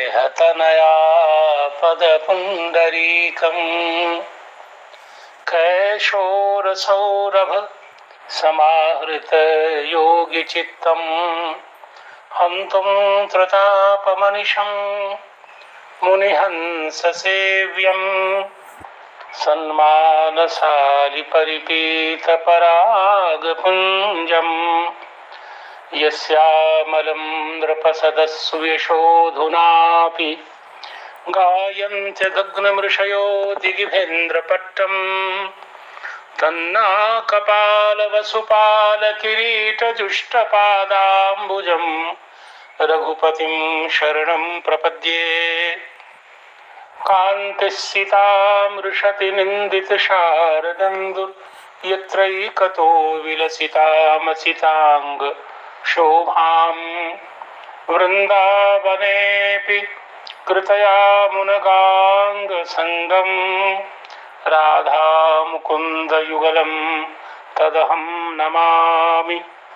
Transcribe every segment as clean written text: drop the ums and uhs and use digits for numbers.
देहतनया पदपुण्डरीकम् कैशोरसौरभ समाहृत योगिचित्तम् हन्तुं त्रतापमनिशं मुनिहंससेव्यम् सन्मानसालि परिपीतपरागपुञ्जम् यस्यामलं नृपसदस्सुयशोधुनापि गायन्त्यगग्नमृषयो दिगिभेन्द्रपट्टम् तन्नाकपालवसुपालकिरीटजुष्टपादाम्बुजम् रघुपतिं शरणं प्रपद्ये कान्तिस्सितामृषति निन्दितशारदन्दुर् यत्रैकतो विलसितामसिताङ्ग शोभाम् वृन्दावनेऽपि कृतयामुनगाङ्गसङ्गम् राधा मुकुन्दयुगलं तदहं नमामि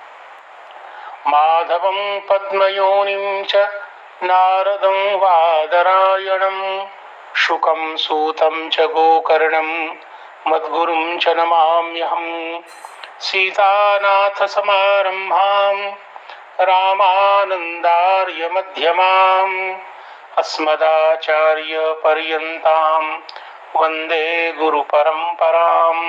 माधवं पद्मयोनिं च नारदं वादरायणं शुकं सूतं च गोकर्णं मद्गुरुं च नमाम्यहं सीतानाथसमारम्भां रामानन्दार्यमध्यमाम् अस्मदाचार्यपर्यन्तां वन्दे गुरुपरम्पराम्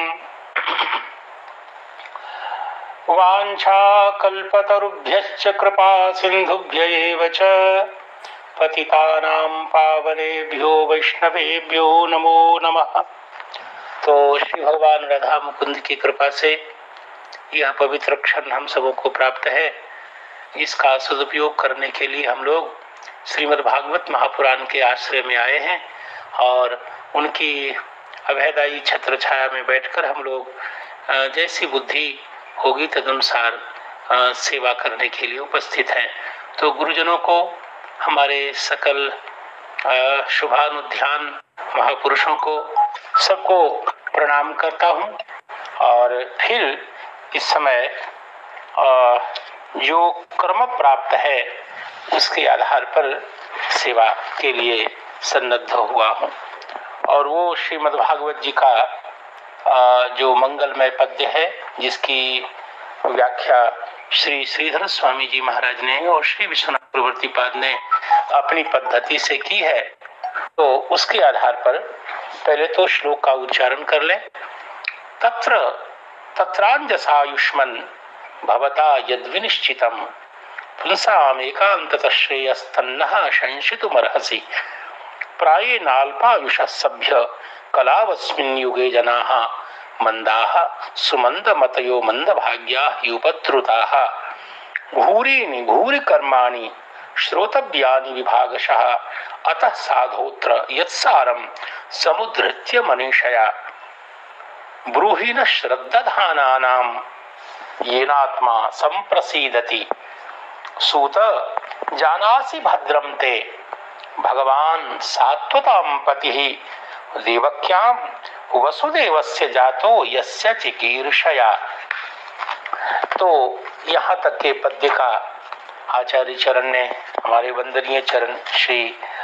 वाञ्छाकल्पतरुभ्यश्च कृपा सिन्धुभ्य एव च पतितानां पावनेभ्यो वैष्णवेभ्यो नमो नमः। तो श्री भगवान राधा मुकुंद की कृपा से यह पवित्र क्षण हम सबों को प्राप्त है। इसका सदुपयोग करने के लिए हम लोग श्रीमद् भागवत महापुराण के आश्रय में आए हैं और उनकी अभयदायी छत्र छाया में बैठकर हम लोग जैसी बुद्धि होगी तदनुसार सेवा करने के लिए उपस्थित हैं। तो गुरुजनों को, हमारे सकल शुभानुध्यान महापुरुषों को, सबको प्रणाम करता हूँ। और फिर इस समय जो कर्म प्राप्त है उसके आधार पर सेवा के लिए सन्नद्ध हुआ हूँ। और वो श्रीमद् भागवत जी का जो मंगलमय पद्य है, जिसकी व्याख्या श्री श्रीधर स्वामी जी महाराज ने और श्री विश्वनाथ प्रवर्तिपाद ने अपनी पद्धति से की है, तो उसके आधार पर पहले तो श्लोक का उच्चारण कर लें। तत्र तत्रांजसायुष्मन् भवता यद्विनिश्चितम् पुंसाम् एकान्ततः श्रेयस्तन्नः शंसितुमर्हसि प्रायेणाल्पायुषः सभ्य कलावस्मिन् युगे जनाः मंदाः सुमन्दमतयो मंदभाग्याः युपद्रुताः भूरीनि भूरि कर्माणि श्रोतव्यानि विभागशः अतः साधोत्र यत्सारं समुद्धृत्य मनीषया ब्रूहि न श्रद्धाधानानां येनात्मा संप्रसीदति सूत जानासि भद्रं ते भगवान सात्वतां पतिः देवक्यां वसुदेवस्य जातो यस्य चिकीर्षया। तो यहाँ तक के पद्य का आचार्य चरण ने, हमारे वंदनीय चरण श्री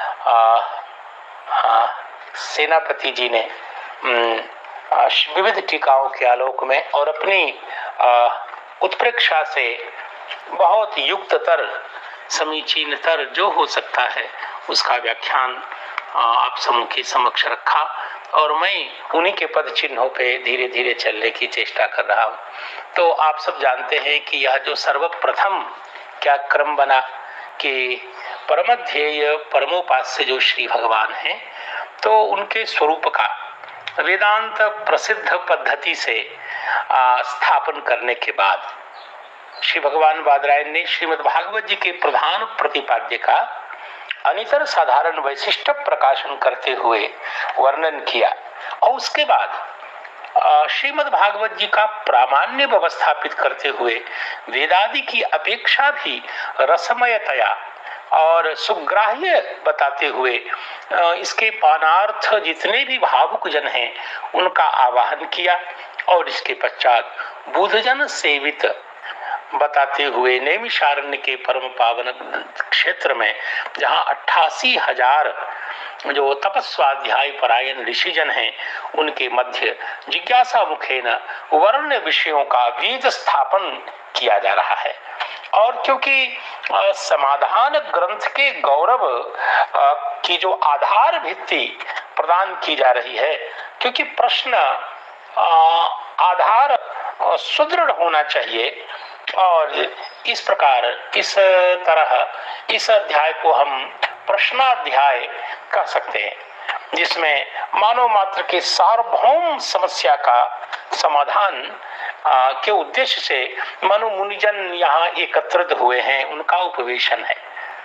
सेनापति जी ने विविध टीकाओं के आलोक में और अपनी उत्प्रेक्षा से बहुत युक्ततर, समीचीनतर जो हो सकता है उसका व्याख्यान आप समूह के समक्ष रखा। और मैं उन्हीं के पद चिन्हों पे धीरे धीरे चलने की चेष्टा कर रहा हूँ। तो आप सब जानते हैं कि यह जो सर्वप्रथम क्या क्रम बना कि परमध्येय परमोपास्य जो श्री भगवान हैं, तो उनके स्वरूप का वेदांत प्रसिद्ध पद्धति से स्थापन करने के बाद श्री भगवान बादरायण ने श्रीमद् भागवत जी के प्रधान प्रतिपाद्य का अनितर साधारण वैशिष्ट प्रकाशन करते हुए वर्णन किया। और उसके बाद श्रीमद् भागवत जी का प्रामाण्य व्यवस्थापित करते हुए वेदादि की अपेक्षा भी रसमयतया और सुग्राह्य बताते हुए इसके पानार्थ जितने भी भावुक जन हैं उनका आवाहन किया। और इसके पश्चात बुधजन सेवित बताते हुए नैमिषारण्य के परम पावन क्षेत्र में, जहां 88,000 जो तपस्वाध्याय परायण ऋषिजन हैं, उनके मध्य जिज्ञासा मुखेन वर्ण विषयों का वेद स्थापन किया जा रहा है। और क्योंकि समाधान ग्रंथ के गौरव की जो आधार भित्ति प्रदान की जा रही है, क्योंकि प्रश्न आधार सुदृढ़ होना चाहिए, और इस प्रकार इस तरह इस अध्याय को हम प्रश्नाध्याय कह सकते हैं, जिसमें मानव मात्र के सार्वभौम समस्या का समाधान के उद्देश्य से मनु मुनिजन यहाँ एकत्रित हुए हैं, उनका उपवेशन है।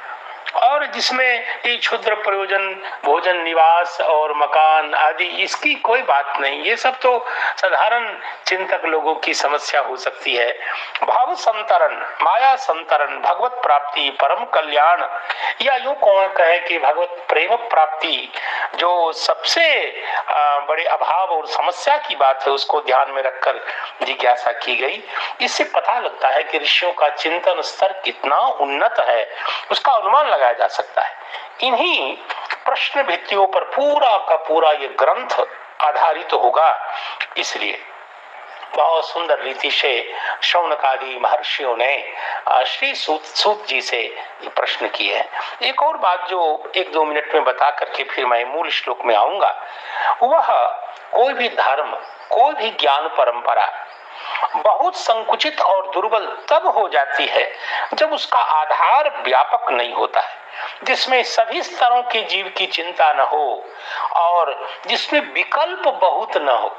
और जिसमें ये क्षुद्र प्रयोजन, भोजन, निवास और मकान आदि, इसकी कोई बात नहीं। ये सब तो साधारण चिंतक लोगों की समस्या हो सकती है। भाव संतरण, माया संतरण, भगवत प्राप्ति, परम कल्याण, या यूं कौन कहे कि भगवत प्रेम प्राप्ति, जो सबसे बड़े अभाव और समस्या की बात है, उसको ध्यान में रखकर जिज्ञासा की गई। इससे पता लगता है कि ऋषियों का चिंतन स्तर कितना उन्नत है, उसका अनुमान लगाया जा सकता है। इन्हीं प्रश्न भित्तियों पर पूरा का पूरा ये ग्रंथ आधारित होगा। इसलिए बहुत सुंदर रीति से शौनकादि महर्षियों ने श्री सूत जी से प्रश्न किए हैं। एक और बात जो 1-2 मिनट में बता करके फिर मैं मूल श्लोक में आऊंगा, वह कोई भी धर्म, कोई भी ज्ञान परंपरा बहुत संकुचित और दुर्बल तब हो जाती है जब उसका आधार व्यापक नहीं होता है, जिसमें सभी स्तरों के जीव की चिंता न हो और जिसमें विकल्प बहुत न हो।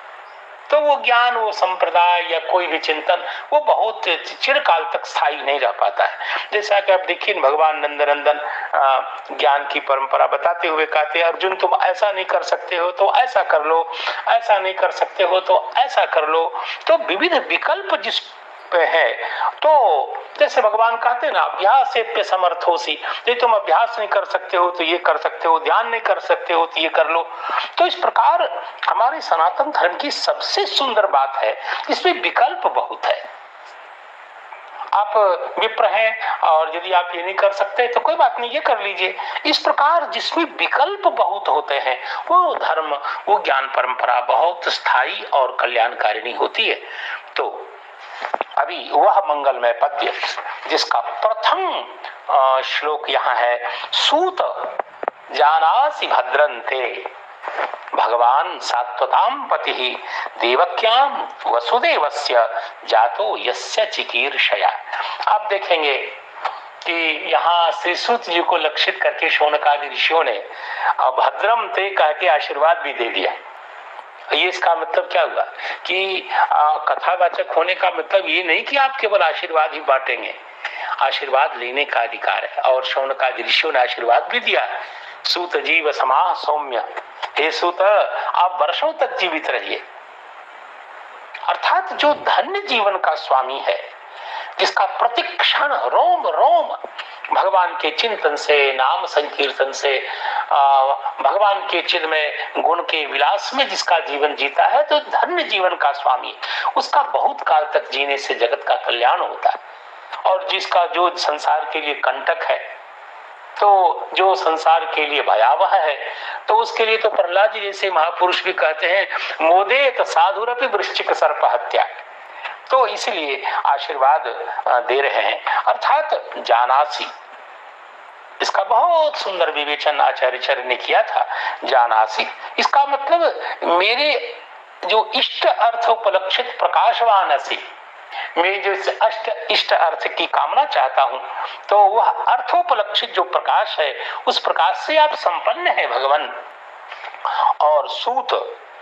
तो वो ज्ञान, वो संप्रदाय या कोई भी चिंतन, वो बहुत चिरकाल तक स्थायी नहीं रह पाता है। जैसा कि आप देखिए, भगवान नंदनंदन ज्ञान की परंपरा बताते हुए कहते हैं, अर्जुन तुम ऐसा नहीं कर सकते हो तो ऐसा कर लो, ऐसा नहीं कर सकते हो तो ऐसा कर लो। तो विविध विकल्प जिस पे है, तो जैसे भगवान कहते हैं ना, अभ्यास पे समर्थोसी, यदि तुम अभ्यास नहीं कर सकते हो तो ये कर सकते हो, ध्यान नहीं कर सकते हो तो ये कर लो। तो इस प्रकार हमारे सनातन धर्म की सबसे सुंदर बात है, इसमें विकल्प बहुत है। आप विप्र हैं और यदि आप ये नहीं कर सकते तो कोई बात नहीं, ये कर लीजिए। इस प्रकार जिसमें विकल्प बहुत होते हैं, वो धर्म, वो ज्ञान परंपरा बहुत स्थायी और कल्याणकारिणी होती है। तो अभी वह मंगलमय पद्य जिसका प्रथम श्लोक यहाँ है, सूत जानासि भद्रन्ते भगवान सात्वताम पति देवक्याम वसुदेवस्य जातो यस्य चिकीर्षया। आप देखेंगे कि यहाँ श्री सूत जी को लक्षित करके शौनकादि ऋषियों ने भद्रम ते कह के आशीर्वाद भी दे दिया। ये इसका मतलब क्या हुआ कि कथावाचक होने का मतलब ये नहीं कि आप केवल आशीर्वाद ही बांटेंगे, आशीर्वाद लेने का अधिकार है। और शौनकादि ऋषियों ने आशीर्वाद भी दिया, सूत जीव समाह सौम्य, हे सूत आप वर्षों तक जीवित रहिए। अर्थात जो धन्य जीवन का स्वामी है, जिसका प्रतिक्षण रोम रोम भगवान के चिंतन से, नाम संकीर्तन से, भगवान के चिन्ह में, गुण के विलास में जिसका जीवन जीता है, तो धन्य जीवन का स्वामी, उसका बहुत काल तक जीने से जगत का कल्याण होता है। और जिसका जो संसार के लिए कंटक है, तो जो संसार के लिए भयावह है, तो उसके लिए तो प्रहलाद जी जैसे महापुरुष भी कहते हैं, मोदेत साधुरपि वृश्चिक सर्प हत्या। तो इसलिए आशीर्वाद दे रहे हैं। अर्थात जानासी, इसका बहुत सुंदर विवेचन आचार्य ने किया था। जानासी इसका मतलब मेरे जो इष्ट अर्थ उपलक्षित प्रकाशवान असी, मैं जो इष्ट अर्थ की कामना चाहता हूं, तो वह अर्थोपलक्षित जो प्रकाश है, उस प्रकाश से आप संपन्न है भगवान। और सूत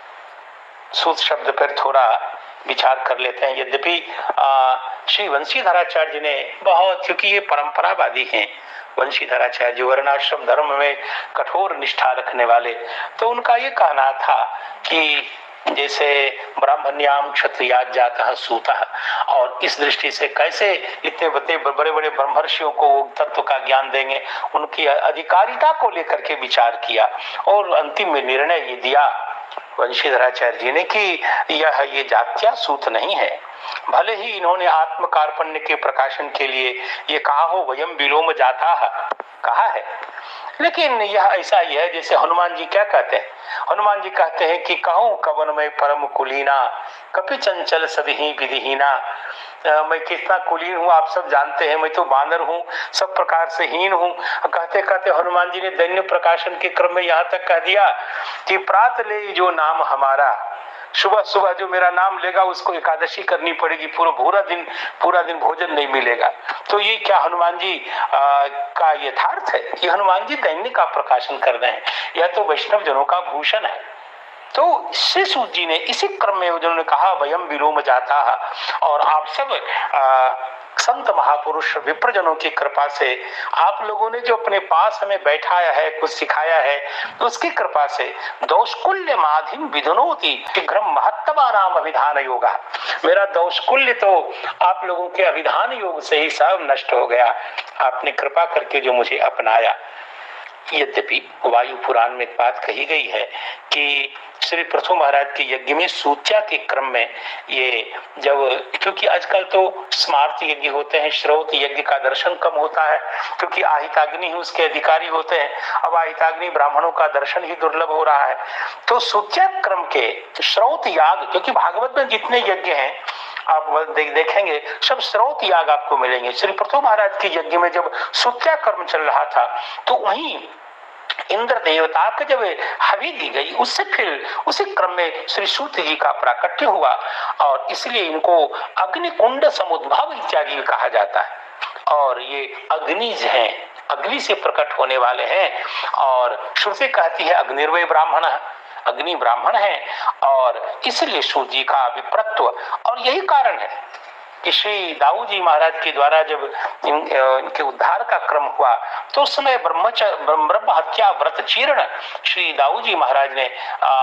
शब्द पर थोड़ा विचार कर लेते हैं। यद्यपि श्री वंशीधराचार्य ने बहुत, क्योंकि ये परंपरावादी हैं, वंशीधराचार्य जो वर्णाश्रम धर्म में कठोर निष्ठा रखने वाले, तो उनका ये कहना था कि जैसे ब्राह्मण्याम क्षत्रियात जातः सूतः, और इस दृष्टि से कैसे इतने बड़े बड़े ब्रह्मर्षियों को तत्व का ज्ञान देंगे, उनकी अधिकारिता को लेकर के विचार किया और अंतिम में निर्णय ये दिया वंशीधराचार्य जी ने कि ये जात्या सूत नहीं है, भले ही इन्होंने आत्म कार्पण्य के प्रकाशन के लिए ये कहा हो वयम विलोम जाता कहा है, लेकिन यह ऐसा ही है जैसे हनुमान जी क्या कहते हैं। हनुमान जी कहते हैं कि कहूं कवन में परम कुलीना, कपि चंचल सदही विधिहीना। मैं कितना कुलीन हूँ आप सब जानते हैं, मैं तो बानर हूँ, सब प्रकार से हीन हूँ। कहते कहते हनुमान जी ने दैन्य प्रकाशन के क्रम में यहाँ तक कह दिया कि प्रात ले जो नाम हमारा, सुबह सुबह जो मेरा नाम लेगा उसको एकादशी करनी पड़ेगी, पूरा दिन भोजन नहीं मिलेगा। तो ये क्या हनुमान जी का यथार्थ है? ये हनुमान जी दैन्य का प्रकाशन कर रहे हैं, यह तो वैष्णव जनों का भूषण है। तो श्री सूत जी ने इसी क्रम में उन्होंने कहा वयम विलोम जाता, और आप सब संत महापुरुष विप्रजनों की कृपा से आप लोगों ने जो अपने पास हमें बैठाया है, कुछ सिखाया है, तो उसकी कृपा से दोषकुल्य माधिम विधुनोति शीघ्रम महत्तवानाम अभिधान योगा। मेरा दोषकुल्य तो आप लोगों के अभिधान योग से ही सब नष्ट हो गया, आपने कृपा करके जो मुझे अपनाया। यद्यपि वायु पुराण में एक बात कही गई है कि श्री पृथु महाराज के यज्ञ में सूच्या के क्रम में ये जब, क्योंकि आजकल तो स्मार्त यज्ञ होते हैं, श्रौत यज्ञ का दर्शन कम होता है क्योंकि आहिताग्नि ही उसके अधिकारी होते हैं। अब आहिताग्नि ब्राह्मणों का दर्शन ही दुर्लभ हो रहा है, तो सूच्या क्रम के श्रौत याग, क्योंकि भागवत में जितने यज्ञ हैं आप देखेंगे सब श्रौत याग आपको मिलेंगे। श्री पृथु महाराज के यज्ञ में जब सूच्या कर्म चल रहा था तो वहीं इंद्र देवता को जब हवि दी गई, उससे फिर उसी क्रम में श्री सूत जी का प्राकट्य हुआ, और इसलिए इनको अग्निकुंड समुद्भव इत्यादि कहा जाता है। और ये अग्निज हैं, अग्नि से प्रकट होने वाले हैं, और श्रुति कहती है अग्निर्वय ब्राह्मण, अग्नि ब्राह्मण है, और इसलिए सूत जी का विप्रत्व। और यही कारण है कि श्री दाऊ जी महाराज के द्वारा जब इनके उद्धार का क्रम हुआ तो उस समय ब्रह्म हत्या व्रत चीर्ण श्री दाऊ जी महाराज ने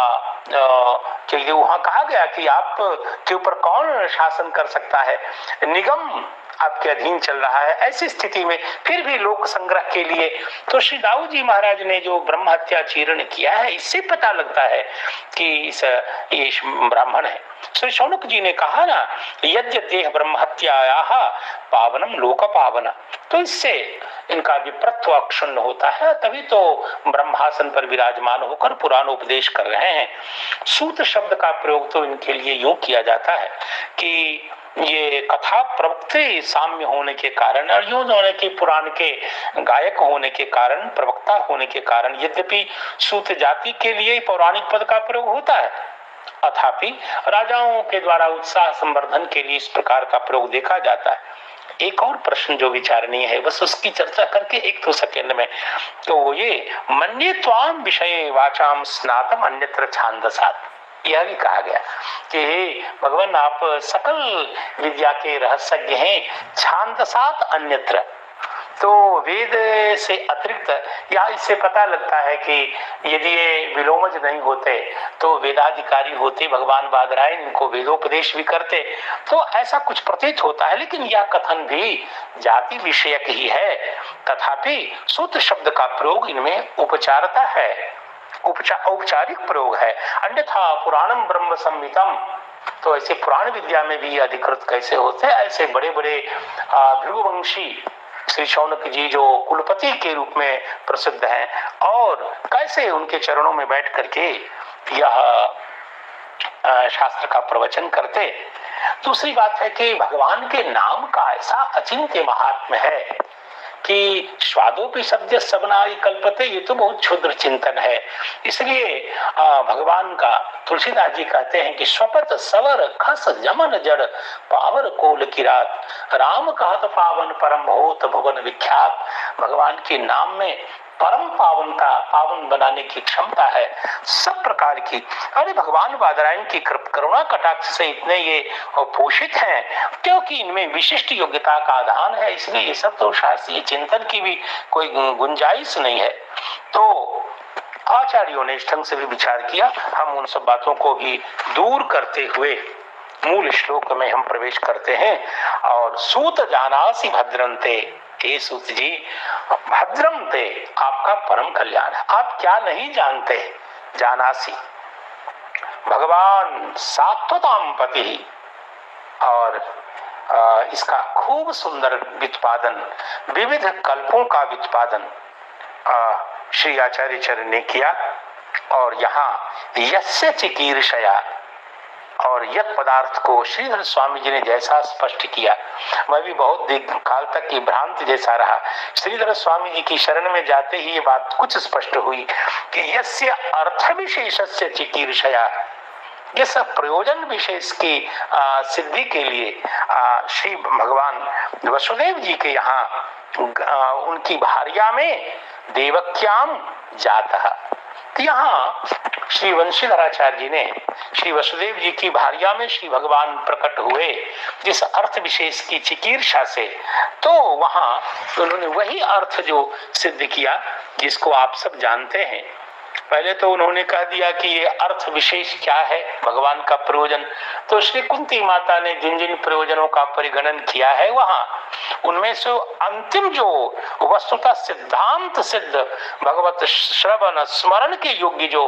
वहां कहा गया कि आप के ऊपर कौन शासन कर सकता है, निगम आपके अधीन चल रहा है। ऐसी स्थिति में फिर भी लोक संग्रह के लिए तो श्री दाऊ जी महाराज ने जो ब्रह्म हत्या चीर्ण किया है, इससे पता लगता है कि ये ब्राह्मण है। श्री शौनक जी ने कहा ना, यज्ञ देह ब्रह्म हत्याया पावनम लोक पावना, तो इससे इनका विप्रत्व क्षुण्ण होता है, तभी तो ब्रह्मासन पर विराजमान होकर पुराण उपदेश कर रहे हैं। सूत शब्द का प्रयोग तो इनके लिए यूं किया जाता है कि ये कथा प्रवक्ते साम्य होने के कारण और यूं होने के पुराण के गायक होने के कारण, प्रवक्ता होने के कारण, यद्यपि सूत जाति के लिए पौराणिक पद का प्रयोग होता है, अथापि राजाओं के द्वारा उत्साह संवर्धन के लिए इस प्रकार का प्रयोग देखा जाता है। एक और प्रश्न जो विचारणीय है, बस उसकी चर्चा करके 1-2 सेकंड में, तो ये मन्ये त्वाम विषये वाचाम स्नातम अन्यत्र छांदसात्, यह भी कहा गया कि भगवान आप सकल विद्या के रहस्यज्ञ हैं, छांदसात् अन्यत्र, तो वेद से अतिरिक्त या इससे पता लगता है कि यदि ये विलोमज नहीं होते तो वेदाधिकारी होते, भगवान बादरायण इनको वेदोपदेश भी करते, तो ऐसा कुछ प्रतीत होता है। लेकिन यह कथन भी जाति विषयक ही है, तथापि सूत शब्द का प्रयोग इनमें उपचारता है, औपचारिक प्रयोग है। अन्यथा पुराणम ब्रह्म संहितम, तो ऐसे पुराण विद्या में भी अधिकृत कैसे होते हैं? ऐसे बड़े बड़े भृगुवंशी श्री शौनक जी जो कुलपति के रूप में प्रसिद्ध हैं, और कैसे उनके चरणों में बैठ करके यह शास्त्र का प्रवचन करते। दूसरी बात है कि भगवान के नाम का ऐसा अचिंत्य महात्म्य है कि स्वादोपि सद्य सबनाई कल्पते, ये तो बहुत क्षुद्र चिंतन है। इसलिए भगवान का तुलसीदास जी कहते हैं कि स्वपत सवर खस जमन जड़ पावर कोल की रात, राम कहत पावन परम होत भुवन विख्यात। भगवान के नाम में परम पावनता, पावन बनाने की क्षमता है सब प्रकार की। अरे भगवान बादरायण की करुणा कटाक्ष से इतने ये पोषित हैं क्योंकि इनमें विशिष्ट योग्यता का आधान है, इसलिए ये सब तो शास्त्रीय चिंतन की भी कोई गुंजाइश नहीं है। तो आचार्यों ने इस ढंग से भी विचार किया। हम उन सब बातों को भी दूर करते हुए मूल श्लोक में हम प्रवेश करते हैं। और सूत जानासी भद्रंते, हे सूत जी भद्रम ते, आपका परम कल्याण है। आप क्या नहीं जानते, जानासी भगवान सात्वताम पति, और इसका खूब सुंदर व्युत्पादन, विविध कल्पों का व्युत्पादन श्री आचार्य चरण ने किया। और यहाँ यस्य चिकीर्षया, और यत पदार्थ को श्रीधर स्वामी जी ने जैसा स्पष्ट किया, वह भी बहुत काल तक की भ्रांति जैसा रहा। श्रीधर स्वामी जी की शरण में जाते ही ये बात कुछ स्पष्ट हुई कि यस्य अर्थ विशेषस्य चिकीर्षया, ये सब प्रयोजन विशेष की सिद्धि के लिए श्री भगवान वसुदेव जी के यहाँ उनकी भार्या में देवक्याम जाता। तो यहाँ श्री वंशीधराचार्य जी ने श्री वसुदेव जी की भार्या में श्री भगवान प्रकट हुए जिस अर्थ विशेष की चिकीर्षा से, तो वहां उन्होंने वही अर्थ जो सिद्ध किया जिसको आप सब जानते हैं। पहले तो उन्होंने कह दिया कि ये अर्थ विशेष क्या है भगवान का प्रयोजन, तो श्री कुंती माता ने जिन जिन प्रयोजनों का परिगणन किया है वहां उनमें से अंतिम जो वस्तुतः सिद्धांत सिद्ध भगवत श्रवण स्मरण के योग्य जो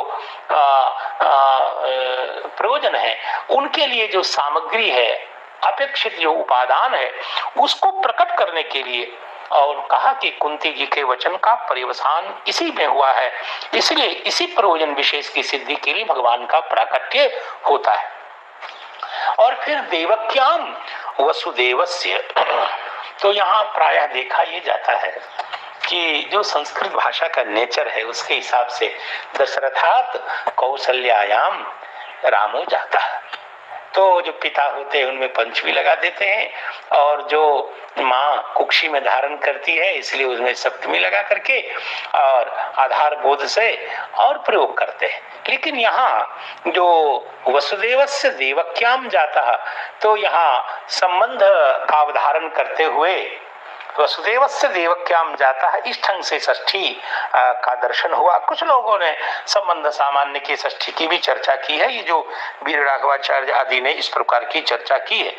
प्रयोजन है, उनके लिए जो सामग्री है, अपेक्षित जो उपादान है, उसको प्रकट करने के लिए और कहा कि कुंती जी के वचन का पर्यवसान इसी में हुआ है, इसलिए इसी प्रयोजन विशेष की सिद्धि के लिए भगवान का प्राकट्य होता है। और फिर देवक्याम वसुदेवस्य, तो यहाँ प्रायः देखा ये जाता है कि जो संस्कृत भाषा का नेचर है उसके हिसाब से दशरथात कौशल्यायाम रामो जाता है, तो जो पिता होते हैं उनमें पंचमी लगा देते हैं और जो माँ कुक्षी में धारण करती है इसलिए उसमें सप्तमी लगा करके और आधार बोध से और प्रयोग करते हैं। लेकिन यहाँ जो वसुदेवस्य देवक्याम जाता, तो यहाँ संबंध का अवधारण करते हुए वसुदेवस्य देवक्याम जाता है, इस ढंग से षष्ठी का दर्शन हुआ। कुछ लोगों ने संबंध सामान्य की षष्ठी की भी चर्चा की है, ये जो वीर राघवाचार्य आदि ने इस प्रकार की चर्चा की है।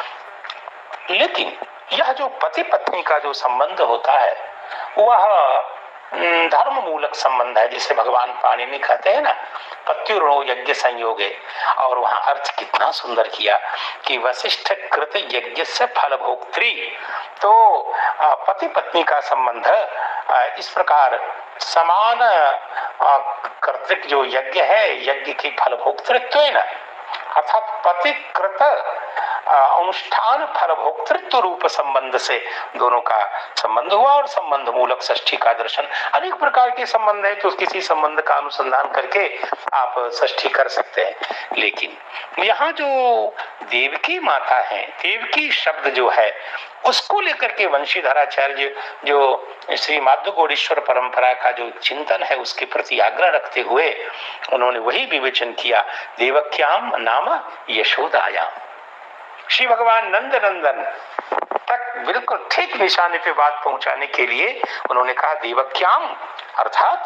लेकिन यह जो पति पत्नी का जो संबंध होता है वह धर्म मूलक संबंध है, जिसे भगवान पाणिनि कहते हैं ना, पत्युर्णो यज्ञ संयोगे। और वहां अर्थ कितना सुंदर किया कि वशिष्ठ कृत यज्ञ से फल भोक्त्री, तो पति पत्नी का संबंध इस प्रकार समान कर्तृक जो यज्ञ है, यज्ञ की फल भोक्तृत्व है ना, अर्थात पति कृत अनुष्ठान फल भोक्तृत्व रूप संबंध से दोनों का संबंध हुआ। और संबंध मूलक षष्ठी का दर्शन, अनेक प्रकार के संबंध है तो किसी संबंध का अनुसंधान करके आप षष्ठी कर सकते हैं। लेकिन यहाँ जो देवकी माता है, देवकी शब्द जो है उसको लेकर के वंशीधराचार्य जो श्री माधव गौड़ीश्वर परंपरा का जो चिंतन है उसके प्रति आग्रह रखते हुए उन्होंने वही विवेचन किया, देवक्याम नाम यशोदायाम। श्री भगवान नंद नंदन तक बिल्कुल ठीक निशाने पे बात पहुंचाने के लिए उन्होंने कहा देवक्याम अर्थात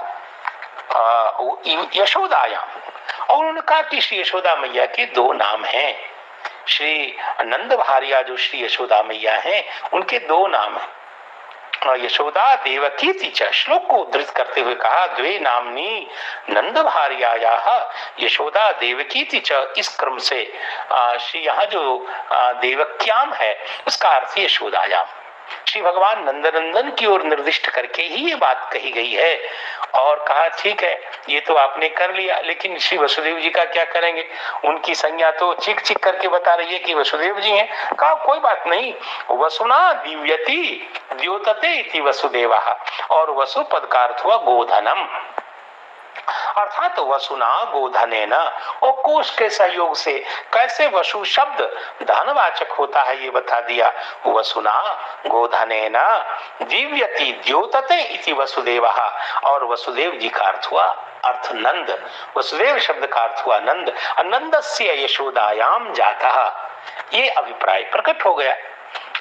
यशोदायाम। और उन्होंने कहा कि श्री यशोदा मैया के दो नाम हैं, श्री नंद भार्या जो श्री यशोदा मैया हैं उनके दो नाम हैं, यशोदा देवकी च। श्लोक को उद्धृत करते हुए कहा द्वे नामनी नंद भार्यायाः यशोदा देवकी च। इस क्रम से श्री यहाँ जो देवक्याम है उसका अर्थ यशोदायाम, श्री भगवान नंदनंदन की ओर निर्दिष्ट करके ही ये बात कही गई है। और कहा ठीक है ये तो आपने कर लिया, लेकिन श्री वसुदेव जी का क्या करेंगे, उनकी संज्ञा तो चीख चीख करके बता रही है कि वसुदेव जी हैं। कहा कोई बात नहीं, वसुना दिव्यति द्योतते इति वसुदेवा, और वसु पद का अर्थ हुआ गोधनम, अर्थात वसुना गोधनेन, और कोश के सहयोग से कैसे वसु शब्द धनवाचक होता है ये बता दिया। वसुना गोधनेन दिव्यति द्योतते इति वसुदेवा, और वसुदेव जी का अर्थ हुआ अर्थ नंद, वसुदेव शब्द का अर्थ हुआ नंद, नंदस्य यशोदायाम जाता, ये अभिप्राय प्रकट हो गया।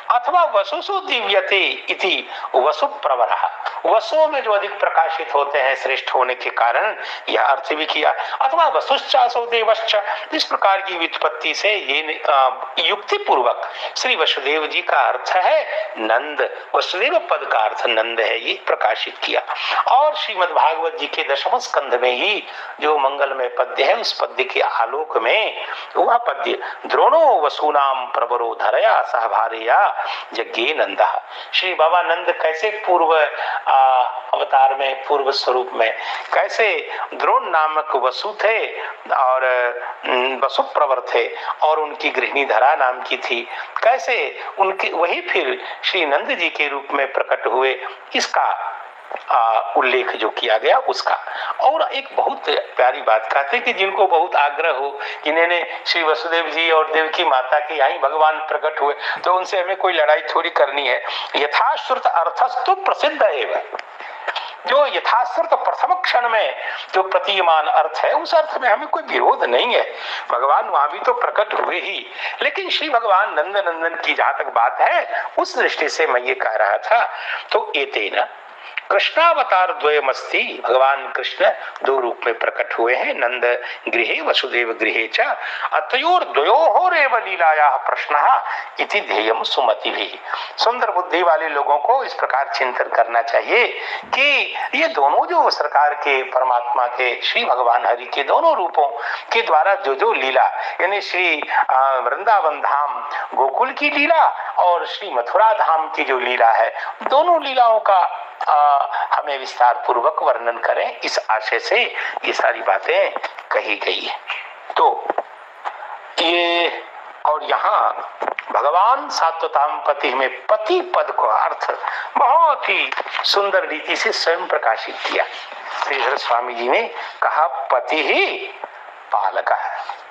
अथवा वसुसु दिव्यते इति वसु प्रवरः, वसुओं में जो अधिक प्रकाशित होते हैं श्रेष्ठ होने के कारण यह अर्थ भी किया। अथवा वसुश्चासो देवश्च, इस प्रकार की व्युत्पत्ति से ये युक्ति पूर्वक श्री वसुदेव जी का अर्थ है नंद, वसुदेव पद का अर्थ नंद है, ये प्रकाशित किया। और श्रीमद् भागवत जी के दशम स्कंध में ही जो मंगलमय पद्य है उस पद्य के आलोक में वह पद्य द्रोणो वसुनाम प्रवरो धरया सहभार्या यज्ञे नंदा, श्री बाबा नंद कैसे पूर्व अवतार में पूर्व स्वरूप में कैसे द्रोण नामक वसु थे और वसु प्रवर थे और उनकी गृहिणी धरा नाम की थी, कैसे उनके वही फिर श्री नंद जी के रूप में प्रकट हुए, इसका उल्लेख जो किया गया उसका। और एक बहुत प्यारी बात कहते कि जिनको बहुत आग्रह हो, जिन्होंने श्री वसुदेव जी और देवकी माता के यहाँ भगवान प्रकट हुए, तो उनसे हमें कोई लड़ाई थोड़ी करनी है। यथाश्रुत अर्थस्तु प्रसिद्ध एवं, जो यथाश्रुत प्रथम क्षण में जो प्रतीयमान अर्थ है उस अर्थ में हमें कोई विरोध नहीं है, भगवान वहां भी तो प्रकट हुए ही। लेकिन श्री भगवान नंद नंदन की जहां तक बात है उस दृष्टि से मैं ये कह रहा था, तो एतेन कृष्णावतार द्वयमस्ति, भगवान कृष्ण दो रूप में प्रकट हुए हैं, नंद गृहे वसुदेव गृहे च, अतयोर द्वयोरेव लीलायाः प्रश्नः इति ध्येयम सुमति भी। सुंदर बुद्धि वाले लोगों को इस प्रकार चिंतन करना चाहिए कि ये दोनों जो सरकार के परमात्मा के श्री भगवान हरि के दोनों रूपों के द्वारा जो जो लीला, यानी श्री वृंदावन धाम गोकुल की लीला और श्री मथुरा धाम की जो लीला है, दोनों लीलाओं का हमें विस्तार पूर्वक वर्णन करें, इस आशय से ये सारी बातें कही गई है। तो ये और यहाँ भगवान सात्वताम पति में पति पद को अर्थ बहुत ही सुंदर रीति से स्वयं प्रकाशित किया। श्रीधर स्वामी जी ने कहा पति ही पालक है।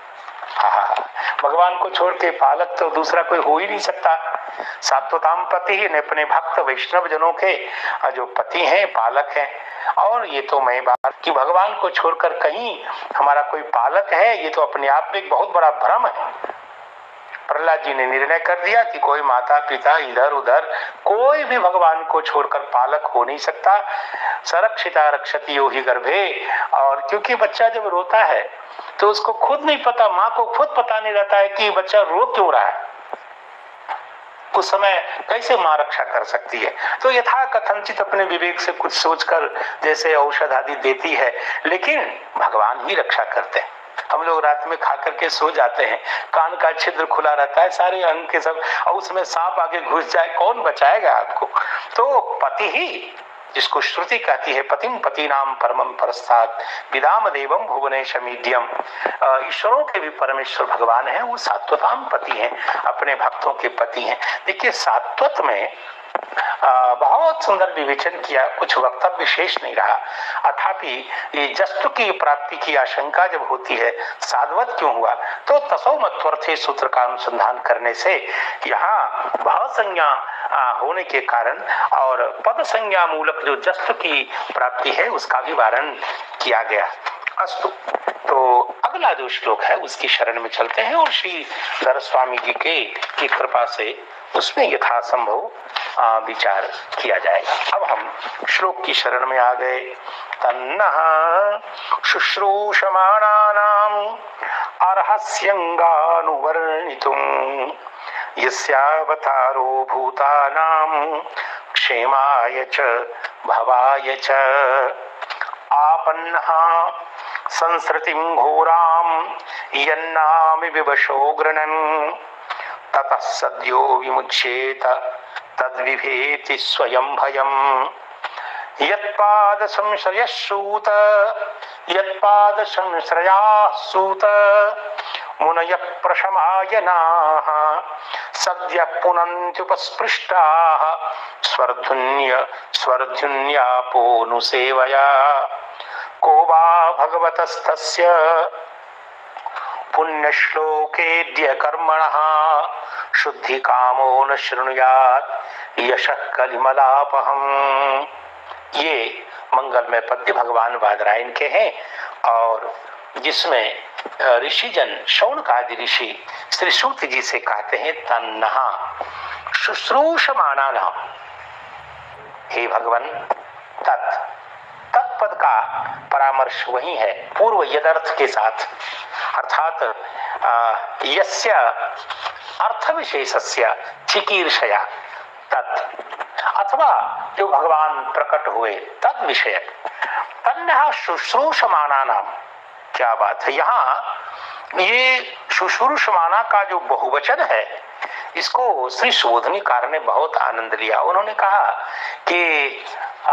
भगवान को छोड़ के पालक तो दूसरा कोई हो ही नहीं सकता। सात्वताम पति ही अपने भक्त वैष्णव जनों के जो पति हैं, पालक हैं। और ये तो मैं बात कि भगवान को छोड़कर कहीं हमारा कोई पालक है, ये तो अपने आप में एक बहुत बड़ा भ्रम है। प्रहलाद जी ने निर्णय कर दिया कि कोई माता पिता इधर उधर कोई भी भगवान को छोड़कर पालक हो नहीं सकता। सरक्षिता रक्षति यो ही गर्भे, और क्योंकि बच्चा जब रोता है तो उसको खुद नहीं पता, माँ को खुद पता नहीं रहता है कि बच्चा रो क्यों रहा है, उस समय कैसे माँ रक्षा कर सकती है। तो यथा कथनचित अपने विवेक से कुछ सोचकर जैसे औषध आदि देती है, लेकिन भगवान ही रक्षा करते हैं। हम लोग रात में खा करके सो जाते हैं, कान का छिद्र खुला रहता है, सारे अंग के सब, और उसमें सांप आगे घुस जाए, कौन बचाएगा आपको। तो पति ही, जिसको श्रुति कहती है पतिम पति नाम परमम परस्तात् विदाम देवम भुवनेश मीड्यम, ईश्वरों के भी परमेश्वर भगवान है, वो सात्वताम पति हैं, अपने भक्तों के पति हैं। देखिए सात्वत में बहुत सुंदर विवेचन किया, कुछ वक्तव्य शेष नहीं रहा। अथापि ये जस्तु की प्राप्ति की आशंका जब होती है, साधवत क्यों हुआ, तो तसो मत्वर्थे सूत्र का अनुसंधान करने से यहाँ भाव संज्ञा होने के कारण और पद संज्ञा मूलक जो जस्तु की प्राप्ति है उसका भी वारण किया गया। अस्तु, तो अगला जो श्लोक है उसकी शरण में चलते हैं और श्री धर स्वामी जी की कृपा से उसमें यथासंभव विचार किया जाएगा। अब हम श्लोक की शरण में आ गए। तन्नः शुश्रूषमाणानाम् अर्हस्यंगानुवर्णितुं यस्यावतारो भूतानां क्षेमाय च भवाय च आपन्नः संसृतिं घोरां यन्नामि विवशो गृणन् ततः सद्यो विमुच्येत तद्विभेति स्वयं भयम् यत्पाद संश्रयसूत मुनयः प्रशमायनाः सद्यः पुनन्त्युपस्पृष्टाः स्वर्धुन्यापोऽनुसेवया को वा भगवतस्तस्य पुण्यश्लोकेद्य कर्मणः शुद्धि कामो न शृणुयात् यशः कलिमलापहम्। ये मंगलमय पद्य भगवान बादरायण के हैं और जिसमें ऋषिजन शौनकादि ऋषि श्री सूत जी से कहते हैं तन्नः शुश्रूषमाणा नाम। हे भगवान, तत्पद का परामर्श वही है पूर्व यदर्थ के साथ, अर्थात यस्य अर्थ विशेषस्य चिकीर्षया तत्, अथवा जो भगवान प्रकट हुए तद विषय। तन्यः शुश्रूषमाणा नाम, क्या बात है। यहाँ ये शुश्रूषमाणा का जो बहुवचन है, इसको श्री शोधनीकार ने बहुत आनंद लिया। उन्होंने कहा कि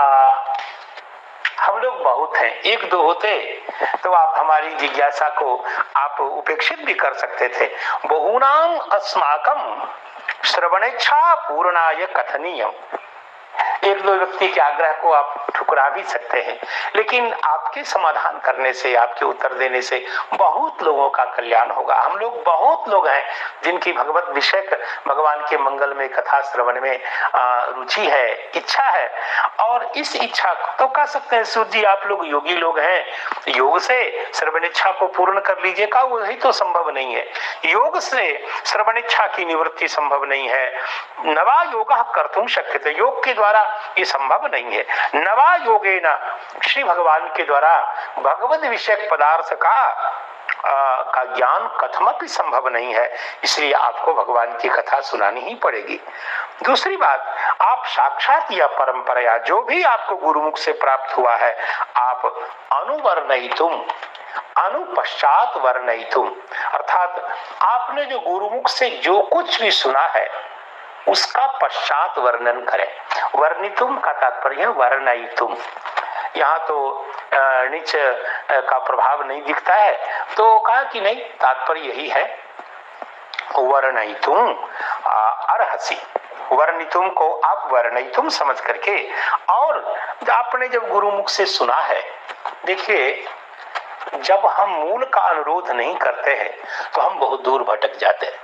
हम लोग बहुत हैं, एक दो होते तो आप हमारी जिज्ञासा को आप उपेक्षित भी कर सकते थे। बहुनाम अस्माकम श्रवणेच्छा पूर्णाय कथनीयम। एक दो व्यक्ति के आग्रह को आप ठुकरा भी सकते हैं, लेकिन आपके समाधान करने से, आपके उत्तर देने से बहुत लोगों का कल्याण होगा। हम लोग बहुत लोग हैं जिनकी भगवत विषय भगवान के मंगल में, कथा श्रवण में रुचि है, इच्छा है। और इस इच्छा तो कह सकते हैं सूर्य जी आप लोग योगी लोग हैं, योग से श्रवण इच्छा को पूर्ण कर लीजिएगा, वही तो संभव नहीं है। योग से श्रवण इच्छा की निवृत्ति संभव नहीं है। नवा योग कर्तुम शक्यते, योग के द्वारा ये संभव नहीं है। नवा योगेन, श्री भगवान के द्वारा भगवत विषयक पदार्थ का ज्ञान कथमपि संभव नहीं है। इसलिए आपको भगवान की कथा सुनानी ही पड़ेगी। दूसरी बात, आप साक्षात या परंपरा जो भी आपको गुरुमुख से प्राप्त हुआ है, आप अनुवर्णयितुम, अनुपश्चात वर्णयितुम, अर्थात आपने जो गुरुमुख से जो कुछ भी सुना है उसका पश्चात वर्णन करें। वर्णितुम का तात्पर्य वर्णयितुम। यहाँ तो नीच का प्रभाव नहीं दिखता है, तो कहा कि नहीं, तात्पर्य यही है वर्णयितुम अर्हसि। वर्णितुम को आप वर्णयितुम समझ करके, और आपने जब गुरुमुख से सुना है, देखिए जब हम मूल का अनुरोध नहीं करते हैं तो हम बहुत दूर भटक जाते हैं।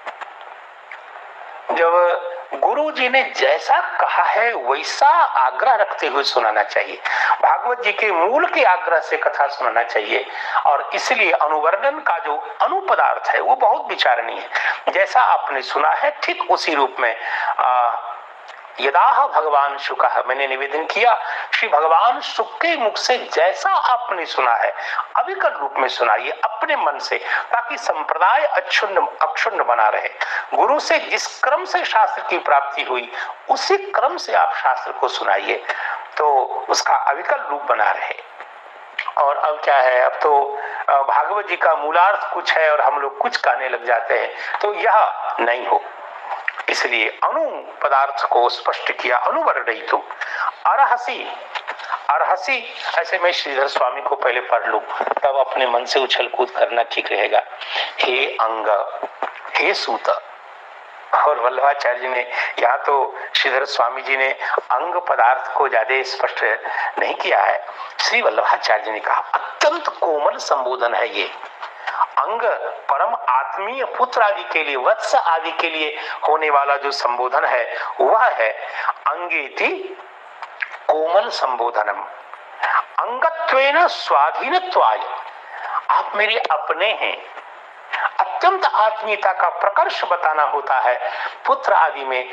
जब गुरु जी ने जैसा कहा है वैसा आग्रह रखते हुए सुनाना चाहिए। भागवत जी के मूल के आग्रह से कथा सुनाना चाहिए। और इसलिए अनुवर्णन का जो अनुपदार्थ है वो बहुत विचारणीय है। जैसा आपने सुना है ठीक उसी रूप में यदाह भगवान शुकः, मैंने निवेदन किया श्री भगवान शुक के मुख से जैसा आपने सुना है अविकल रूप में सुनाइए अपने मन से, ताकि संप्रदाय अक्षुण्ण बना रहे। गुरु से जिस क्रम से शास्त्र की प्राप्ति हुई उसी क्रम से आप शास्त्र को सुनाइए, तो उसका अविकल रूप बना रहे। और अब क्या है, अब तो भागवत जी का मूलार्थ कुछ है और हम लोग कुछ कहने लग जाते हैं, तो यह नहीं हो। इसलिए अनु पदार्थ को स्पष्ट किया। अनुवर्णयितुम अर्हसि, अर्हसि ऐसे मैं श्रीधर स्वामी को पहले पढ़ लूं, तब अपने मन से उछल कूद करना ठीक रहेगा। हे अंग, हे सूत। और वल्लभाचार्य जी ने, यहाँ तो श्रीधर स्वामी जी ने अंग पदार्थ को ज्यादा स्पष्ट नहीं किया है। श्री वल्लभाचार्य जी ने कहा अत्यंत कोमल संबोधन है ये। अंग परम आत्मीय पुत्र आदि के लिए, वत्स आदि के लिए होने वाला जो संबोधन है वह है अंगेति कोमल संबोधनम। अंगत्वेन स्वाधीनत्वाय, आप मेरे अपने हैं। अत्यंत आत्मीयता का प्रकर्ष बताना होता है पुत्र आदि में,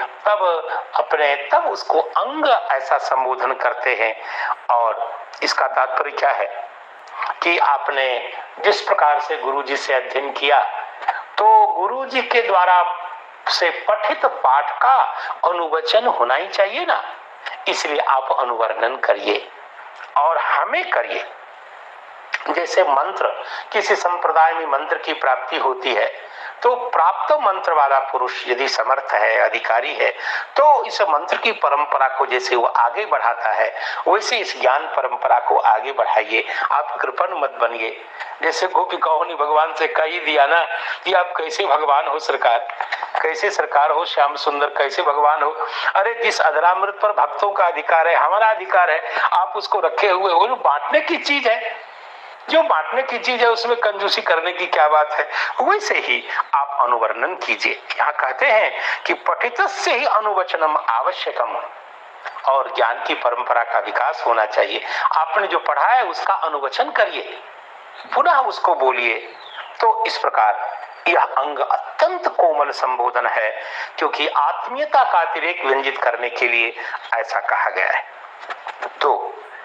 तब उसको अंग ऐसा संबोधन करते हैं। और इसका तात्पर्य क्या है कि आपने जिस प्रकार से गुरुजी से अध्ययन किया, तो गुरुजी के द्वारा से पठित पाठ का अनुवचन होना ही चाहिए ना। इसलिए आप अनुवर्णन करिए और हमें करिए। जैसे मंत्र, किसी संप्रदाय में मंत्र की प्राप्ति होती है, तो प्राप्त मंत्र वाला पुरुष यदि समर्थ है, अधिकारी है, तो इस मंत्र की परंपरा को जैसे वो आगे बढ़ाता है, वैसे इस ज्ञान परंपरा को आगे बढ़ाइए। आप कृपण मत बनिए। जैसे गोपिकाओं ने भगवान से कह ही दिया ना कि आप कैसे भगवान हो सरकार, कैसे सरकार हो श्याम सुंदर, कैसे भगवान हो। अरे जिस अधरामृत पर भक्तों का अधिकार है, हमारा अधिकार है, आप उसको रखे हुए हो। जो बांटने की चीज है, जो बांटने की चीज है उसमें कंजूसी करने की क्या बात है। वैसे ही आप अनुवर्णन कीजिए। यहाँ कहते हैं कि पठितस्य ही अनुवचनम आवश्यकम, और ज्ञान की परंपरा का विकास होना चाहिए। आपने जो पढ़ा है उसका अनुवचन करिए, पुनः उसको बोलिए। तो इस प्रकार यह अंग अत्यंत अत्यंत कोमल संबोधन है, क्योंकि आत्मीयता का अतिरेक व्यंजित करने के लिए ऐसा कहा गया है। तो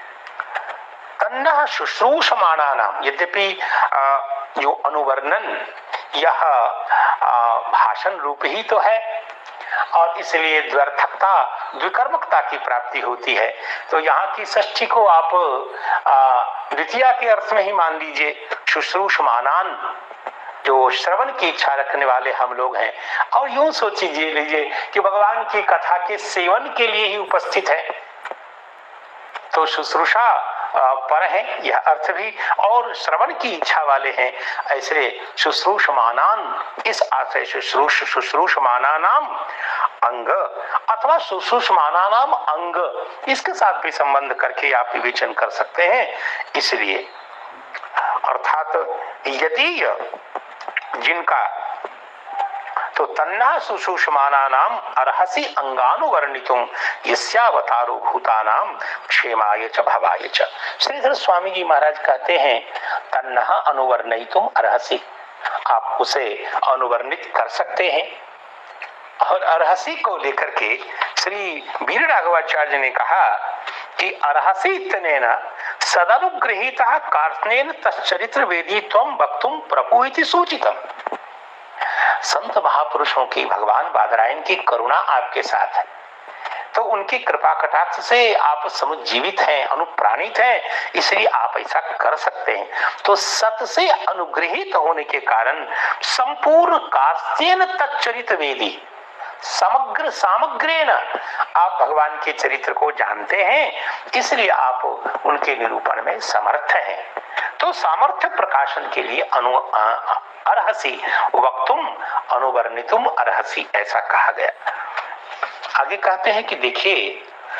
तन्नः शुश्रूषमाणा नाम, यद्यपि जो अनुवर्णन यह भाषण रूप ही तो है और इसलिए द्व्यर्थकता द्विकर्मकता की प्राप्ति होती है, तो यहाँ की षष्ठी को आप द्वितीया के अर्थ में ही मान लीजिए। शुश्रूषमाणान, जो श्रवण की इच्छा रखने वाले हम लोग हैं, और यूं सोच लीजिए कि भगवान की कथा के सेवन के लिए ही उपस्थित है, तो शुश्रूषा पर है यह अर्थ भी, और श्रवण की इच्छा वाले हैं, ऐसे शुश्रूषमाणान इस आशय शुश्रूषमाणानाम अंग अथवा शुश्रूषमाणानाम अंग, इसके साथ भी संबंध करके आप विवेचन कर सकते हैं। इसलिए अर्थात यदि जिनका, तो तन्ना शुश्रूषमाणानाम अर्हसि अंगानुवर्णितुम यस्यावतारो भूतानाम क्षेमाय च भवाय च। श्रीधर स्वामी जी महाराज कहते हैं तन्ना अनुवर्णितुम अर्हसि, आप उसे अनुवर्णित कर सकते हैं। और अर्हसि को लेकर के श्री वीर राघवाचार्य ने कहा कि अर्हसि इत्यनेन सदनुगृहीतः कार्त्स्नेन तच्चरित्र वेदी त्वं वक्तुं प्रभुइति सूचितम्। संत महापुरुषों की, भगवान बादरायण की करुणा आपके साथ है, तो उनकी कृपा कटाक्ष से आप समुज्जीवित हैं, अनुप्राणित हैं, इसलिए आप ऐसा कर सकते हैं। तो सत से अनुग्रहित होने के कारण संपूर्ण कार्त्स्नेन तच्चरित्र वेदी, समग्र सामग्रेण आप भगवान के चरित्र को जानते हैं, इसलिए आप उनके निरूपण में समर्थ हैं। तो सामर्थ्य प्रकाशन के लिए अर्हसि वक्तुम अनुवर्णितुम अर्हसि, ऐसा कहा गया। आगे कहते हैं कि देखिए,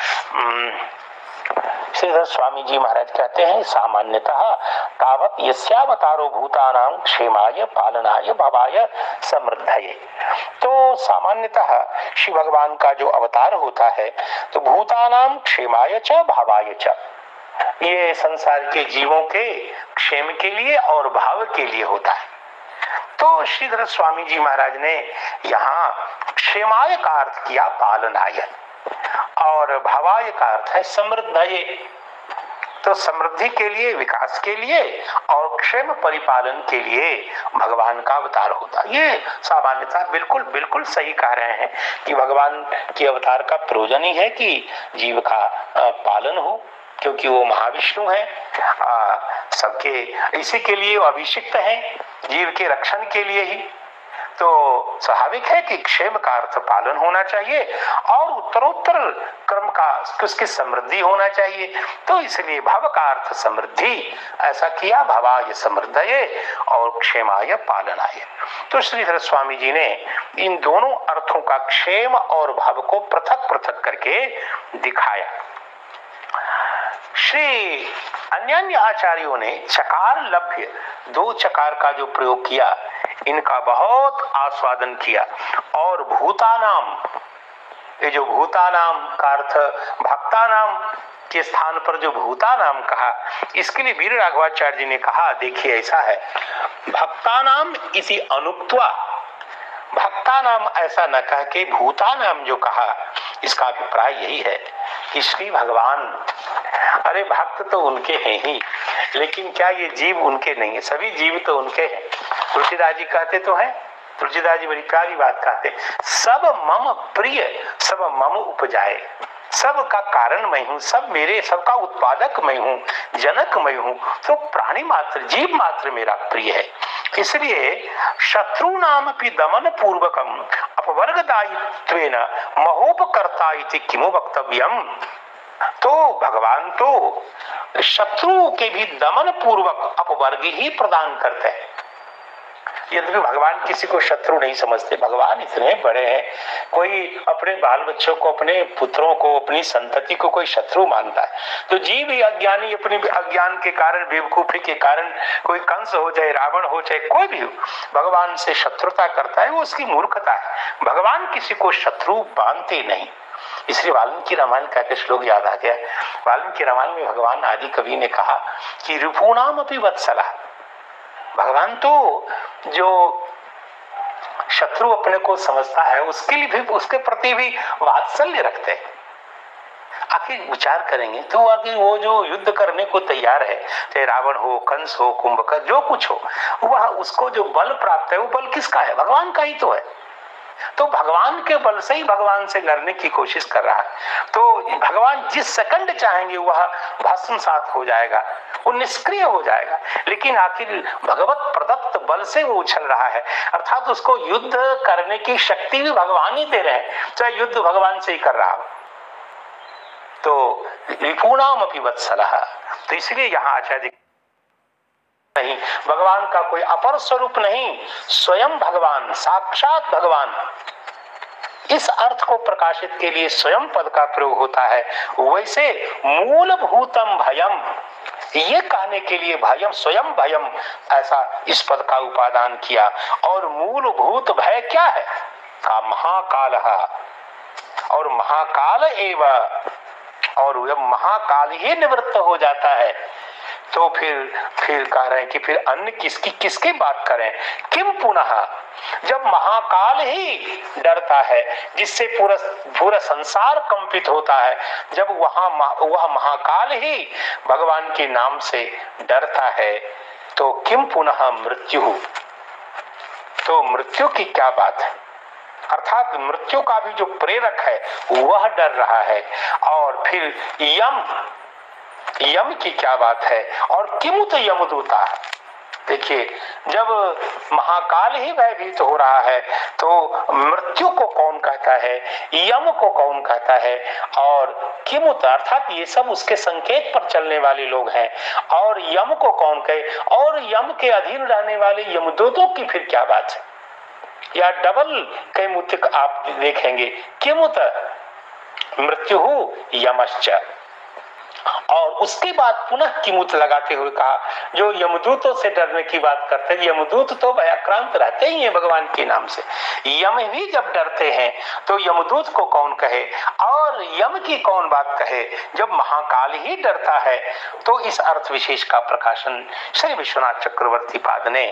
श्रीधर स्वामी जी महाराज कहते हैं सामान्यतः तावत यस्यावतारो भूतानां क्षेमाय पालनाय भवाय समृद्धये। तो सामान्यतः श्री भगवान का जो अवतार होता है तो भूतानां क्षेमाय च भवाय च, ये संसार के जीवों के क्षेम के लिए और भाव के लिए होता है। तो श्रीधर स्वामी जी महाराज ने यहाँ क्षेमाय का अर्थ किया पालनाय, और भवाय का अर्थ है समृद्धये। तो समृद्धि के लिए, विकास के लिए और क्षेम परिपालन के लिए भगवान का अवतार होता है। ये सामान्यतः बिल्कुल बिल्कुल सही कह रहे हैं कि भगवान के अवतार का प्रयोजन ही है कि जीव का पालन हो, क्योंकि वो महाविष्णु है, सबके इसी के लिए अभिषिक्त है, जीव के रक्षण के लिए ही। तो स्वाभाविक है कि क्षेम का अर्थ पालन होना चाहिए और उत्तरोत्तर क्रम का उसकी समृद्धि होना चाहिए। तो इसलिए भव का अर्थ समृद्धि, ऐसा किया भवाय समृद्धये और क्षेमाय पालनाय। तो श्रीधर स्वामी जी ने इन दोनों अर्थों का, क्षेम और भव को पृथक पृथक करके दिखाया। श्री अन्य आचार्यों ने चकार लभ्य, दो चकार का जो प्रयोग किया, इनका बहुत आस्वादन किया। और भूतानाम, ये जो भूतानाम का अर्थ भक्तानाम के स्थान पर जो भूतानाम कहा, इसके लिए वीर राघवाचार्य जी ने कहा देखिए ऐसा है, भक्तानाम इसी अनुक्त्वा, भक्तानाम ऐसा न कह के भूतानाम जो कहा, इसका अभिप्राय यही है कि श्री भगवान, अरे भक्त तो उनके हैं ही, लेकिन क्या ये जीव उनके नहीं है? सभी जीव तो उनके हैं। तुलसीदास जी कहते तो हैं, तुलसीदास जी बड़ी प्यारी बात कहते, सब मम प्रिय सब मम उपजाए, सब का कारण मैं हूँ, सब मेरे, सबका उत्पादक मैं हूँ, जनक मैं हूँ। तो प्राणी मात्र, जीव मात्र मेरा प्रिय है। इसलिए शत्रु नाम अपि दमन पूर्वकम अपवर्गदायित्वेन महोपकर्ता इति किमु वक्तव्यम। तो भगवान तो शत्रु के भी दमन पूर्वक अपवर्ग ही प्रदान करते हैं। यद्यपि भगवान किसी को शत्रु नहीं समझते, भगवान इतने बड़े हैं, कोई अपने बाल बच्चों को, अपने पुत्रों को, अपनी संतति को कोई शत्रु मानता है तो जीव ही अज्ञानी, अपने अज्ञान के कारण, बेवकूफी के कारण, कोई कंस हो जाए, रावण हो जाए, कोई भी हो, भगवान से शत्रुता करता है, वो उसकी मूर्खता है। भगवान किसी को शत्रु मानते नहीं। इसलिए वाल्मीकि रामायण का एक श्लोक याद आ गया। वाल्मीकि रामायण में भगवान आदि कवि ने कहा कि रिपुणाम अपि वत्सला, भगवान तो जो शत्रु अपने को समझता है उसके लिए भी, उसके प्रति भी वात्सल्य रखते हैं। आखिर विचार करेंगे तो आखिर वो जो युद्ध करने को तैयार है, चाहे रावण हो, कंस हो, कुंभकर्ण, जो कुछ हो, वह उसको जो बल प्राप्त है वो बल किसका है? भगवान का ही तो है। तो भगवान के बल से ही भगवान से लड़ने की कोशिश कर रहा है। तो भगवान जिस सेकंड चाहेंगे वह भस्मसात हो जाएगा, वो निष्क्रिय हो जाएगा। लेकिन आखिर भगवत प्रदत्त बल से वो उछल रहा है, अर्थात उसको युद्ध करने की शक्ति भी भगवान ही दे रहे हैं, चाहे युद्ध भगवान से ही कर रहा हो। तो विपुणाम अपि वत्सलः, तो इसलिए यहाँ आचार्य नहीं, भगवान का कोई अपर स्वरूप नहीं, स्वयं भगवान, साक्षात भगवान। इस अर्थ को प्रकाशित के लिए स्वयं पद का प्रयोग होता है। वैसे मूलभूतम भयम, ये कहने के लिए भयम, स्वयं भयम, ऐसा इस पद का उपादान किया। और मूलभूत भय क्या है? का महाकालः, और महाकाल एवं, और जब महाकाल ही निवृत्त हो जाता है तो फिर कह रहे हैं कि फिर अन्य किसकी बात करें? किम पुनः, जब महाकाल ही डरता है, जिससे पूरा संसार कंपित होता है, जब वह महाकाल ही भगवान के नाम से डरता है, तो किम पुनः मृत्यु, तो मृत्यु की क्या बात है? अर्थात मृत्यु का भी जो प्रेरक है वह डर रहा है। और फिर यम की क्या बात है? और किमुत यमदूता, देखिए जब महाकाल ही भयभीत हो रहा है तो मृत्यु को कौन कहता है, यम को कौन कहता है, और किमुत अर्थात ये सब उसके संकेत पर चलने वाले लोग हैं, और यम को कौन कहे, और यम के अधीन रहने वाले यमदूतों की फिर क्या बात है? या डबल कैमुतिक आप देखेंगे, किमुत मृत्यु यमश्च, और उसके बाद पुनः किमुत लगाते हुए कहा, जो यमदूतों से डरने की बात करते हैं, यमदूत तो भयाक्रांत रहते ही हैं भगवान के नाम से, यम भी जब डरते हैं तो यमदूत को कौन कहे, और यम की कौन बात कहे, जब महाकाल ही डरता है। तो इस अर्थ विशेष का प्रकाशन श्री विश्वनाथ चक्रवर्ती पाद ने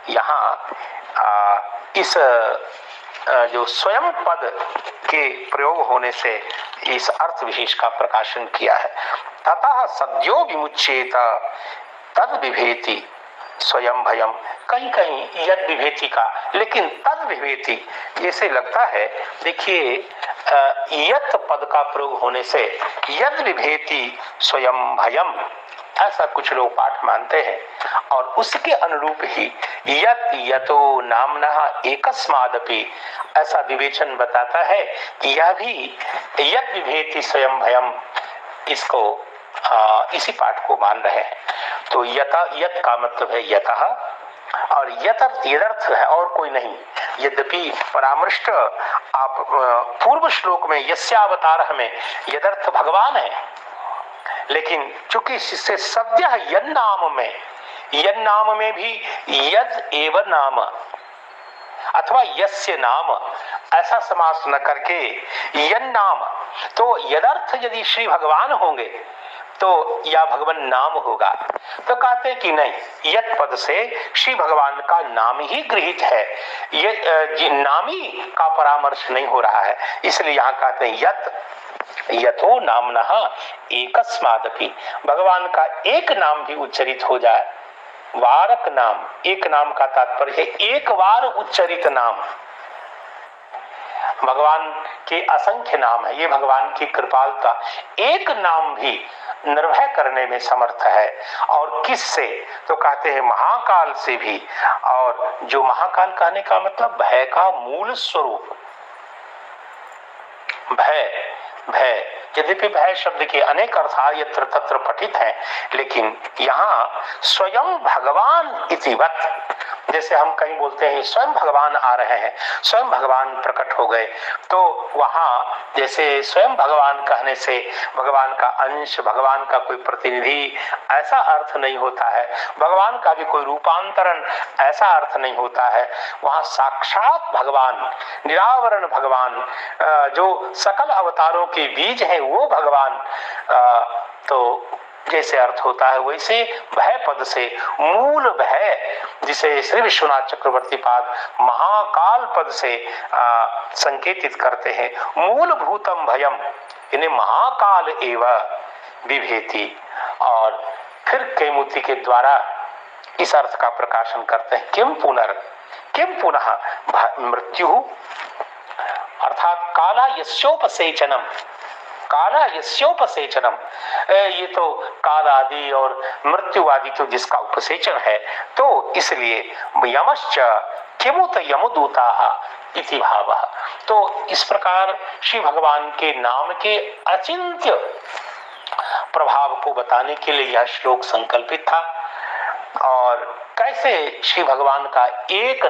यहाँ इस जो स्वयं पद के प्रयोग होने से इस अर्थ विशेष का प्रकाशन किया है। ततः सद्यो विमुच्येत तद विभेति स्वयं भयम, कहीं कहीं यद विभेति का, लेकिन तद विभेति जैसे लगता है। देखिए यत पद का प्रयोग होने से यद विभेति स्वयं भयम, ऐसा कुछ लोग पाठ मानते हैं, और उसके अनुरूप ही यत यतो नामनः एकस्मादपि, ऐसा विवेचन बताता है कि यह भी यद विभेति स्वयं भयम, इसको इसी पाठ को मान रहे हैं। तो यत का मतलब है यतः, और यदर्थ है और कोई नहीं। यद्यपि परामृष्ट आप पूर्व श्लोक में यस्यावतारः में यदर्थ भगवान है, लेकिन चूंकि इससे सद्यः यद नाम में भी यद एव नाम अथवा यस्य नाम ऐसा समास न करके यद नाम, तो यदर्थ यदि श्री भगवान होंगे तो या भगवान नाम होगा। तो कहते हैं कि नहीं, यत पद से श्री भगवान का नाम ही गृहीत है, ये नामी का परामर्श नहीं हो रहा है, इसलिए यहाँ कहते हैं यतो नामनः एकस्मादपि, भगवान का एक नाम भी उच्चरित हो जाए। वारक नाम, एक नाम का तात्पर्य है एक बार उच्चरित नाम। भगवान के असंख्य नाम है, ये भगवान की कृपालुता, एक नाम भी निर्भय करने में समर्थ है। और किससे? तो कहते हैं महाकाल से भी। और जो महाकाल कहने का मतलब भय का मूल स्वरूप, भय यद्यपि भय शब्द के अनेक अर्थ यत्र तत्र पठित हैं, लेकिन यहाँ स्वयं भगवान इतिवत, जैसे हम कहीं बोलते हैं स्वयं भगवान आ रहे हैं, स्वयं भगवान प्रकट हो गए, तो वहां जैसे स्वयं भगवान कहने से भगवान का अंश, भगवान का कोई प्रतिनिधि, ऐसा अर्थ नहीं होता है। भगवान का भी कोई रूपांतरण, ऐसा अर्थ नहीं होता है। वहां साक्षात भगवान, निरावरण भगवान, जो सकल अवतारों के बीज है वो भगवान, तो जैसे अर्थ होता है वैसे भय पद से मूल भय, जिसे श्री विश्वनाथ चक्रवर्ती पाद महाकाल पद से संकेतित करते हैं। मूल भूतम भयम, इन्हें महाकाल एव विभेति। और फिर कैमुति के द्वारा इस अर्थ का प्रकाशन करते हैं। किम पुनः मृत्यु, अर्थात काला यस्योपसेचनम, ये तो काल आदि और मृत्यु आदि तो जिसका उपसेचन है, तो इसलिए यमश्च किमुत यमदूताः इति भावः। तो इस प्रकार श्री भगवान के नाम के अचिंत्य प्रभाव को बताने के लिए यह श्लोक संकल्पित था। और कैसे श्री भगवान का एक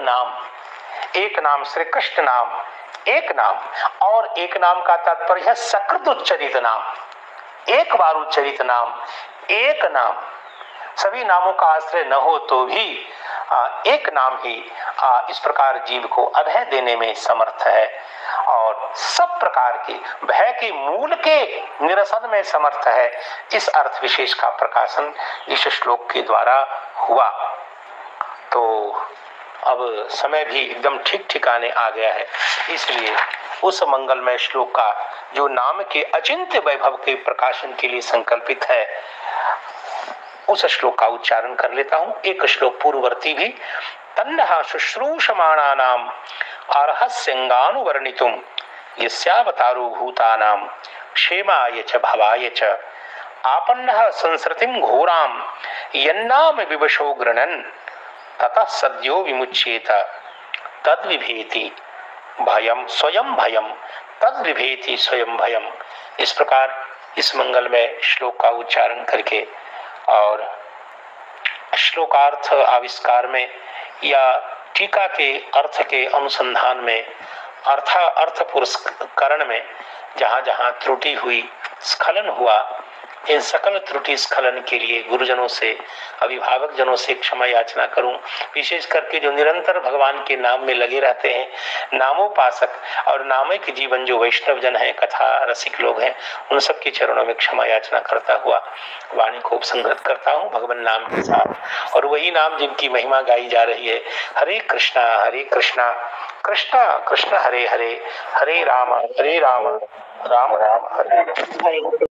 नाम श्री कृष्ण नाम, एक नाम, और एक नाम का तात्पर्य है सकृत उच्चरित नाम, एक बार उच्चरित नाम, एक नाम। सभी नामों का आश्रय न हो तो भी एक नाम ही इस प्रकार जीव को अभय देने में समर्थ है और सब प्रकार के भय के मूल के निरसन में समर्थ है। इस अर्थ विशेष का प्रकाशन इस श्लोक के द्वारा हुआ। तो अब समय भी एकदम ठीक ठिकाने आ गया है, इसलिए उस मंगलमय श्लोक का जो नाम के अचिंत्य वैभव के प्रकाशन के लिए संकल्पित है, उस श्लोक का उच्चारण कर लेता हूं। एक श्लोक पूर्ववर्ती भी, तन्नः शुश्रूषमाणानाम अर्हस्यंगानुवर्णितुम यस्यावतारो भूतानां क्षेमाय च भवाय च आपन्नः संसृतिं घोरां यन्नाम विवशो गृणन् ततः सद्यो विमुच्येत तद्विभेति भयम स्वयं भयम तद्विभेति स्वयं भयम। इस प्रकार इस मंगलमय श्लोक का उच्चारण करके और श्लोकार्थ आविष्कार में या टीका के अर्थ के अनुसंधान में, अर्थ पुरस्करण में जहाँ जहाँ त्रुटि हुई, स्खलन हुआ, इन सकल त्रुटि स्खलन के लिए गुरुजनों से, अभिभावक जनों से क्षमा याचना करूं। विशेष करके जो निरंतर भगवान के नाम में लगे रहते हैं, नामोपासक और नामिक जीवन जो वैष्णव जन हैं, कथा रसिक लोग हैं, उन सब के चरणों में क्षमा याचना करता हुआ वाणी को उपसंहृत करता हूं भगवान नाम के साथ। और वही नाम जिनकी महिमा गाई जा रही है, हरे कृष्णा कृष्णा कृष्ण हरे हरे, हरे राम राम राम हरे हरे।